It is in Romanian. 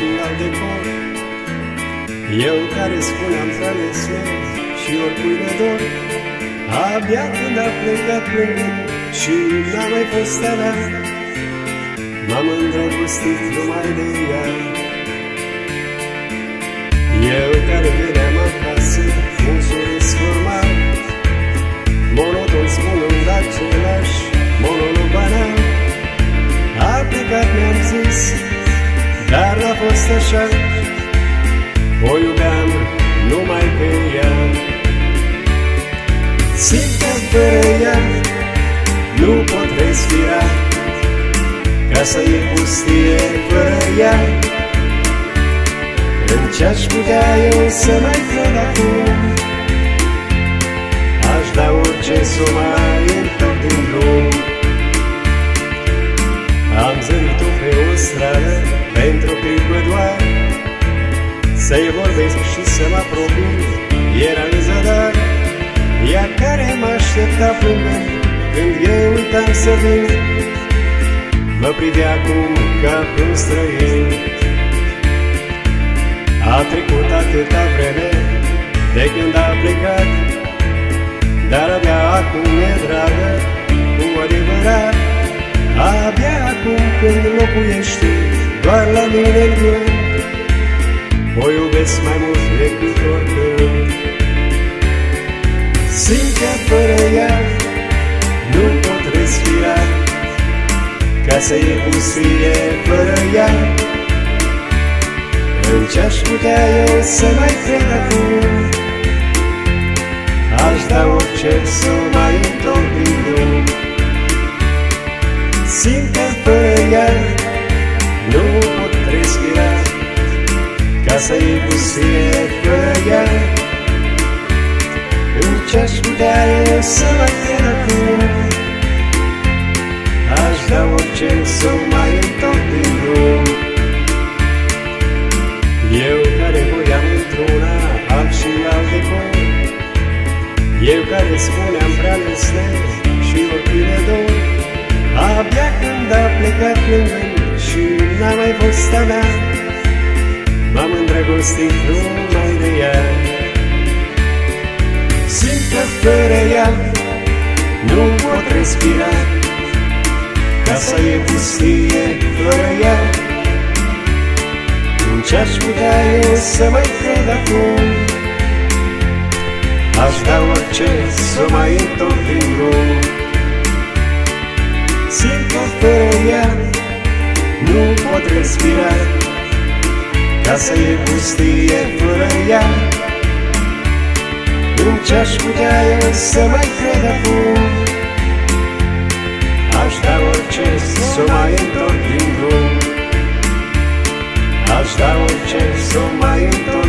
și alt decor. Eu care spuneam frales meu și oricui mi-e dor, abia când a plecat plângând și n-a mai fost a mea, m-am îndrăgostit numai de ea. Eu care veneam acasă, un sorris formal, monoton spunând același monolog banal, a plecat, mi-am zis, dar n-a fost așa, o iubeam numai pe ea. Simt că fără ea nu pot respira, casa e pustie fără ea. În ce-aș putea eu să mai cred acum, aș da orice s-o mai întorc din drum. Am zărit-o pe o stradă pentru clipă doar, să-i vorbesc și să mă apropii, era în zadar. Ea care m-aștepta plângând când eu uitam să vin, mă privea acum ca pe un străin. A trecut atâta vreme de când a plecat, dar abia acum e dragă cu adevărat. Abia acum când locuiește doar la mine în gând, o iubesc mai mult decât oricând. Simt că fără ea nu pot respira, casa e pustie fără ea. În ce-aș putea eu să mai cred acum, aș da orice să mai întorc din drum. Simt că fără ea nu pot respira, casa e pustie fără ea. În ce-aș putea eu să mai cred acum, aș da orice să mai întorc din drum. Eu care voiam într-una alt și alt decor, eu care spuneam prea lesnet și oricui mi-e dor, abia când a plecat plângând și n-a mai fost a mea, m-am îndrăgostit numai de ea. Simt că fără ea nu pot respira, casa e pustie fără ea. Ce-aș putea eu să mai cred acum, aș da orice să mai întorc din drum. Simt că fără ea nu pot respira, casa e pustie fără ea. În ce-aș putea eu să mai cred acum, aș da orice să mai întorc din drum. Aș da orice să mai întorc